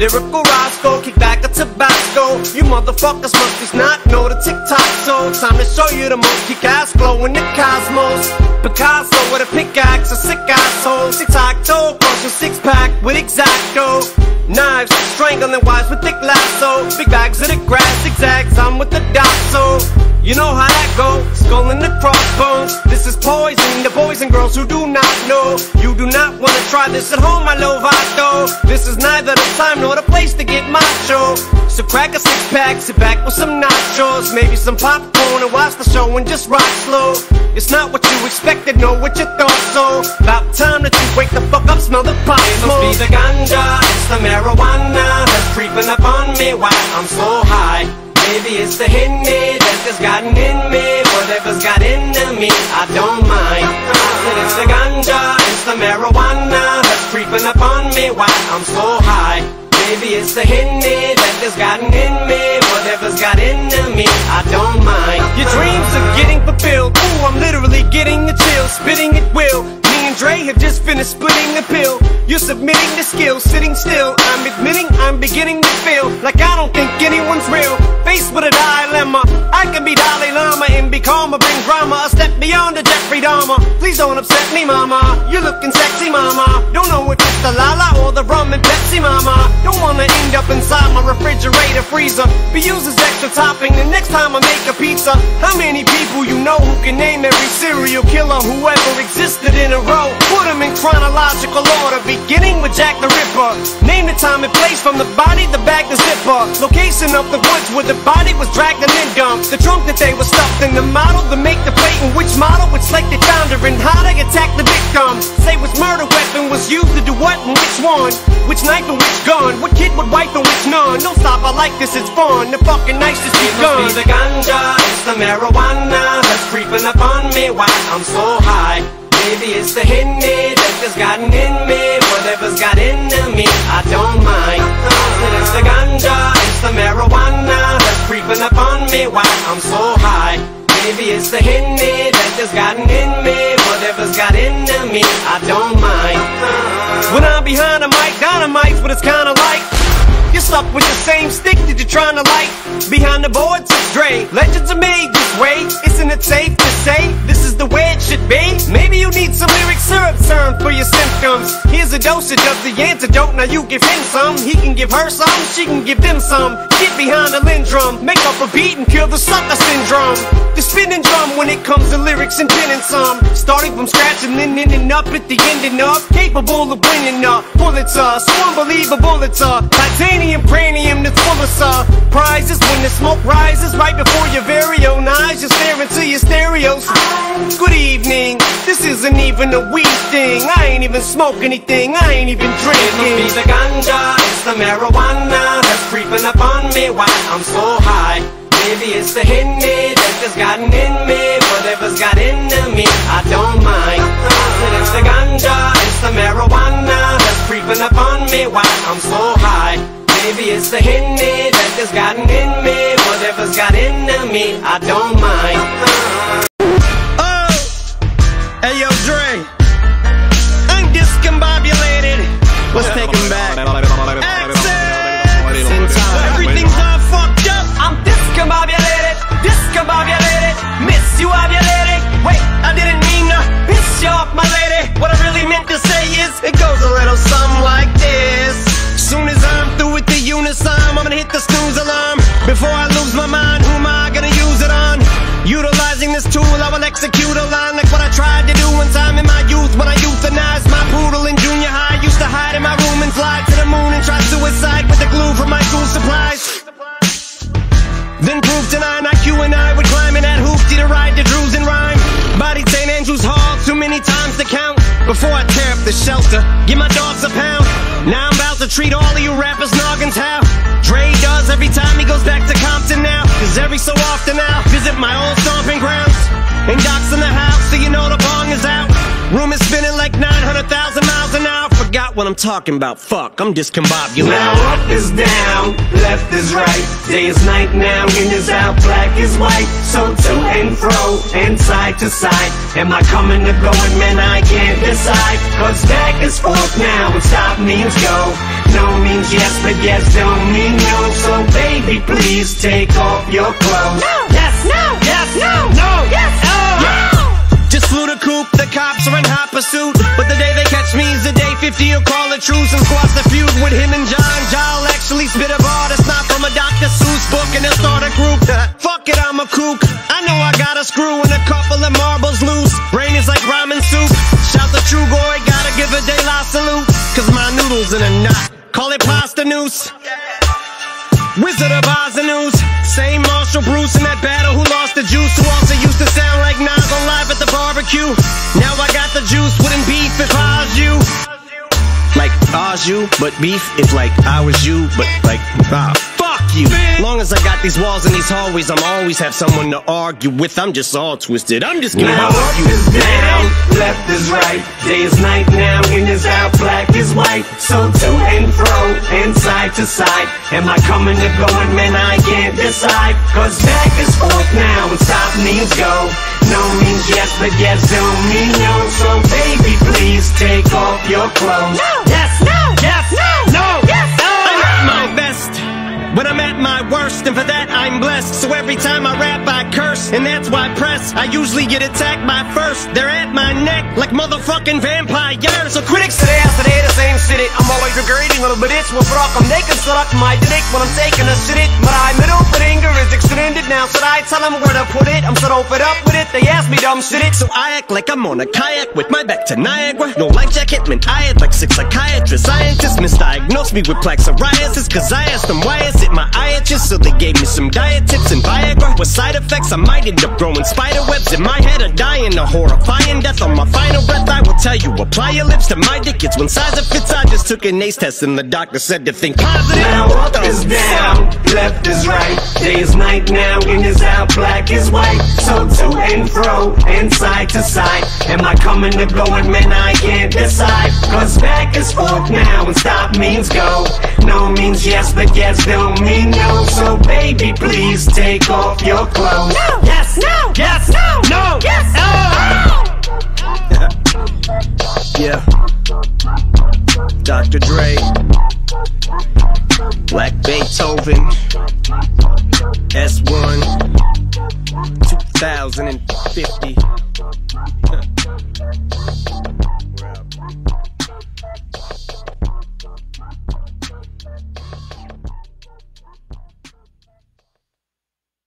lyrical Roscoe, kick back a Tabasco. You motherfuckers must not know the TikTok, so time to show you the most kick-ass glow in the cosmos. Picasso with a pickaxe, a sick asshole. Tic-tac-toe, crush a six-pack with X-Acto. Knives, strangling wives with thick lasso. Big bags of the grass, zigzags, I'm with the dot, so you know how that go, skull in the crossbones. This is poison, the boys and girls who do not know. You do not want to try this at home, my Lovato. This is neither the time nor the place to get macho. So crack a six-pack, sit back with some nachos, maybe some popcorn, and watch the show and just rock slow. It's not what you expected, know what you thought, so about time that you wake the fuck up, smell the pot smoke. It must be the ganja, it's the marijuana that's creeping up on me while I'm so high. Maybe it's the Henny that just gotten in me. Whatever's got into me, I don't mind. I said it's the ganja, it's the marijuana that's creeping up on me while I'm so high. Maybe it's the Henny that just gotten in me. Whatever's got into me, I don't mind. Your dreams are getting fulfilled. Ooh, I'm literally getting the chills, spitting at will. Me and Dre have just finished splitting the pill. You're submitting the skills, sitting still. I'm admitting I'm beginning to feel like I don't think anyone's real. Faced with a dilemma, I can be Dalai Lama and be calm or bring drama. A step beyond the Jeffrey Dahmer. Please don't upset me, mama. You're looking sexy, mama. Don't know if it's the Lala or the rum and Pepsi, mama. Don't wanna end up inside my refrigerator freezer. Be used as extra topping the next time I make a pizza. How many people you know who can name every serial killer who ever existed in a row? Put them in chronological order, beginning with Jack the Ripper. Name the time and place, from the body, the bag, the zipper. Location of the woods where the body was dragged and then dumped. The trunk that they were stuffed in, the model, the make, the plate, and which model, which like they found her, and how they attacked the victim. Say which murder weapon was used to do what and which one. Which knife and which gun, what kid would wipe and which none. Don't stop, I like this, it's fun. The fucking night just begun. It must be the ganja, it's the marijuana that's creeping up on me while I'm so high. Maybe it's the Henny that just gotten in me. Whatever's got into me, I don't mind. I said it's the ganja, it's the marijuana that's creeping up on me while I'm so high. Maybe it's the Henny that just gotten in me. Whatever's got into me, I don't mind. When I'm behind a mic, dynamite's what it's kinda like. You're stuck with the same stick that you're trying to light. Behind the boards, it's Dre. Legends are made this way. Isn't it safe to say this is the way it should be? Maybe you need some lyric syrup serum for your symptoms. Here's a dosage of the antidote. Now you give him some, he can give her some, she can give them some. Get behind the lindrum, make up a beat and kill the sucker syndrome. The spinning drum when it comes to lyrics and pinning some. Starting from scratch and then ending up at the ending up. Capable of winning a Pulitzer. So unbelievable it's a titanium cranium that's full of surprises. When the smoke rises right before your very own eyes, you're staring to your stereos. Good evening, this isn't even a weed thing. I ain't even smoke anything, I ain't even drinking. It must be the ganja, it's the marijuana that's creeping up on me while I'm so high. Maybe it's the Henny that just gotten in me. Whatever's got into me, I don't mind. I said it's the ganja, it's the marijuana that's creeping up on me while I'm so high. Maybe it's the Henny that just gotten in me. Whatever's got into me, I don't mind. Oh, hey yo Dre, I'm discombobulated. Let's take him back. Everything's all fucked up. I'm discombobulated, discombobulated. Miss you ovulated. Wait, I didn't mean to piss you off, my lady. What I really meant to say is, it goes a little something like this. Soon as I'm through with the unison, I'm gonna hit the snooze alarm. Before I lose my mind, who am I gonna use it on? Utilizing this tool, I will execute a line like what I tried to do one time in my youth when I euthanized my poodle in junior high. Used to hide in my room and fly to the moon and try suicide with the glue from my school supplies. Then proved to 9 IQ and I would climb in that hoopty to ride the Drews and rhyme. Bodied St. Andrew's Hall too many times to count. Before I tear up the shelter, give my dogs a pound. Now I'm about to treat all of you rappers noggins how Dre does every time he goes back to Compton now. Cause every so often I'll visit my old stomping grounds. And Doc's in the house, so you know the bong is out. Room is spinning like 900,000 miles an hour. Forgot what I'm talking about, fuck, I'm discombobulated. Now up is down, left is right. Day is night now, in is out, black is white. So to and fro, and side to side. Am I coming or going, man, I can't decide. Cause back is forth now, and stop means go. No means yes, but yes don't mean no. So baby, please take off your clothes. No, yes, no, yes, no, no, yes, oh, yeah. Just flew the coop, the cops are in hot pursuit. But the day they catch me is the day 50 will call a truce and squash the feud with him and John. Ja'll actually spit a bar that's not from a Dr. Seuss book, and they'll start a group. Fuck it, I'm a kook. I know I got a screw and a couple of marbles loose. Brain is like ramen soup. Shout the true boy, gotta give a De La salute. Cause my noodles in a knot, call it pasta noose. Wizard of Oz and News. Same Marshall Bruce in that battle who lost the juice, who also used to sound like Nas on Live at the Barbecue. Now I got the juice, wouldn't beef if I was you. Like I was you, but beef if like I was you, but like fuck you. Long as I got these walls and these hallways, I'm always have someone to argue with. I'm just all twisted, I'm just gonna now up is down, left is right, day is night now, in is out, black is white. So to and fro, and side to side. Am I coming or going, man, I can't decide. Cause back is forth now, and stop means go. No means yes, but yes don't mean no. So baby, please take off your clothes. No, yes, no, yes, no, no, yes, oh. I'm at my best when I'm at my worst, and for that I'm blessed. So every time I rap I curse, and that's why press I usually get attacked by first. They're at my neck like motherfucking vampires. So critics today after they the same shit. I'm always regretting little bit itch. Well, fuck, I'm naked, suck my dick when I'm taking a shit. But I middle finger is extended now. Should I tell them where to put it? I'm so open up with it. They ask me dumb shit. So I act like I'm on a kayak with my back to Niagara. No life jacket, man. I had like 6 psychiatrists. Scientists misdiagnosed me with plaque psoriasis. Cause I asked them why is it my eye itches. So they gave me some diet tips and Viagra. With side effects, I might end up growing spider webs in my head or dying a horrifying death. On my final breath, I will tell you, apply your lips to my dick. It's when size it fits. I just took an ACE test and the doctor said to think positive. Now up is down, left is right, day is night now, in is out, black is white. So to and fro, and side to side. Am I coming or going, man, I can't decide. Cause back is forth now, and stop means go. No means yes, but yes don't mean no. So baby, please take off your clothes. No, yes, no, yes, no, no, yes, oh. Yeah. Dr. Dre, Black Beethoven, S1, 2050.